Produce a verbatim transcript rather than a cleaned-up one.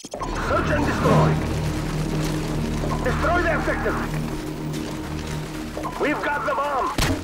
Search and destroy. Destroy the objective. We've got the bomb.